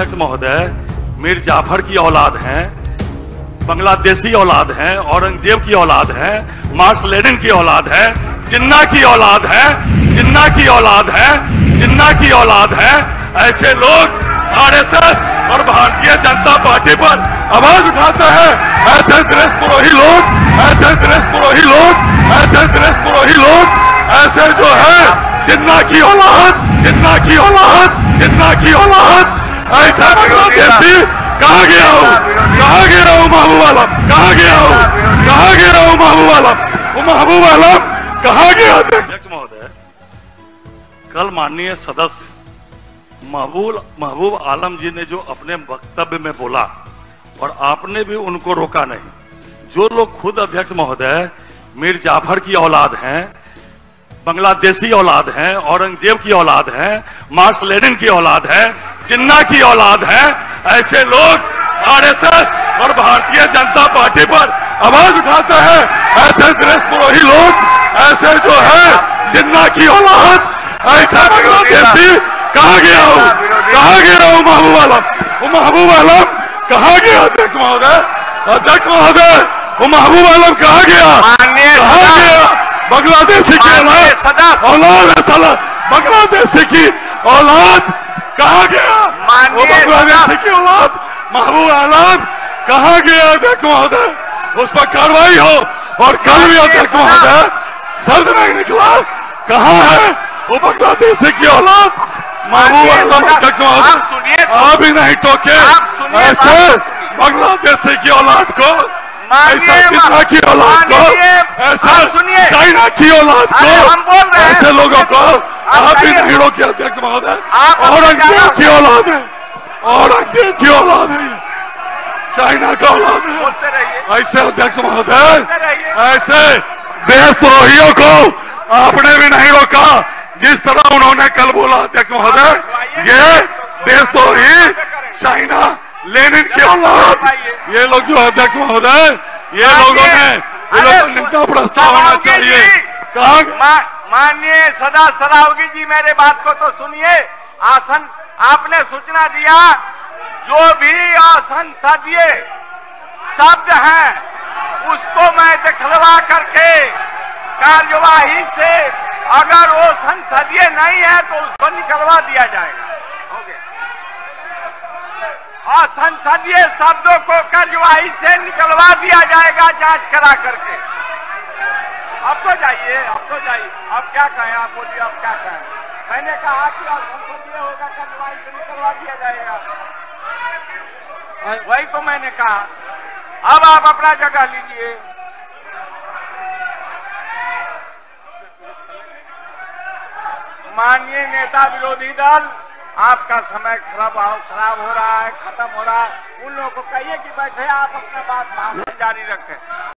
अध्यक्ष महोदय मीर जाफर की औलाद हैं, बांग्लादेशी औलाद हैं, औरंगजेब की औलाद है, मार्क्स लेनिन की औलाद है, जिन्ना की औलाद है, जिन्ना की औलाद है, जिन्ना की औलाद है। ऐसे लोग आरएसएस और भारतीय जनता पार्टी पर आवाज उठाते हैं। ऐसे द्वेषपुरोही लोग, ऐसे द्वेषपुरोही लोग, ऐसे द्वेषपुरोही लोग, ऐसे जो है जिन्ना की औलाद, जिन्ना की औलाद, जिन्ना की औलाद, ऐसा बांग्लादेशी कहाँ गया हूँ, कहाँ गया हूँ महबूब आलम, कहाँ गया हूँ, कहाँ गया हूँ महबूब आलम, वो महबूब आलम कहाँ गया। अध्यक्ष महोदय, कल माननीय सदस्य महबूब आलम जी ने जो अपने वक्तव्य में बोला और आपने भी उनको रोका नहीं। जो लोग खुद अध्यक्ष महोदय मीर जाफर की औलाद हैं, बांग्लादेशी औलाद हैं, औरंगजेब की औलाद है, मार्क्स लेनिन की औलाद है, जिन्ना की औलाद है, ऐसे लोग आरएसएस और भारतीय जनता पार्टी पर आवाज उठाते हैं। ऐसे द्वेषपुरोही लोग, ऐसे जो है जिन्ना की औलाद, ऐसा बांग्लादेशी कहाँ गया हूँ, कहाँ गया हूँ महबूब आलम, वो महबूब आलम कहाँ गया। अध्यक्ष महोदय, अध्यक्ष महोदय, वो महबूब आलम कहाँ गया, कहाँ गया। बांग्लादेशी की औलाद है साला, बांग्लादेशी की औलाद कहाँ गया, वो बांग्लादेशी की औलाद महबूब आलम कहाँ गया। अध्यक्ष महोदय, उस पर कार्रवाई हो। और कल भी अध्यक्ष महोदय शब्द नहीं निकला, कहाँ है वो बांग्लादेशी की औलाद महबूब आलम। अध्यक्ष महोदय, आप ही नहीं टोके ऐसे बांग्लादेशी की औलाद को, ऐसा जिन्ना की औलाद को, ऐसा चाइना की औलाद को, ऐसे लोगों को आप ही नहीं रोके। अध्यक्ष महोदय, औरंगजेब की औलाद है, औरंगजेब की औलाद है, चाइना का औलाद है। ऐसे अध्यक्ष महोदय, ऐसे देशद्रोहियों को आपने भी नहीं रोका जिस तरह उन्होंने कल बोला। अध्यक्ष महोदय, ये देशद्रोही चाइना लेनिन की औलाद, ये लोग जो अध्यक्ष महोदय, ये लोगों ने निंदा प्रस्ताव होना चाहिए। माननीय सदा सरावगी जी, मेरे बात को तो सुनिए। आसन आपने सूचना दिया, जो भी असंसदीय शब्द है उसको मैं दिखलवा करके कार्यवाही से, अगर वो संसदीय नहीं है तो उसको निकलवा दिया जाएगा। हो गया। और संसदीय शब्दों को कार्यवाही से निकलवा दिया जाएगा जांच करा करके। अब तो जाइए, अब तो जाइए, अब क्या कहें, आप बोलिए अब क्या कहें। मैंने कहा कि असंसदीय होगा, कार्यवाही से निकलवा दिया जाएगा, वही तो मैंने कहा। अब आप अपना जगह लीजिए। माननीय नेता विरोधी दल, आपका समय खराब हो रहा है, खत्म हो रहा है। उन लोगों को कहिए कि बैठे, आप अपना बात भाषण जारी रखें।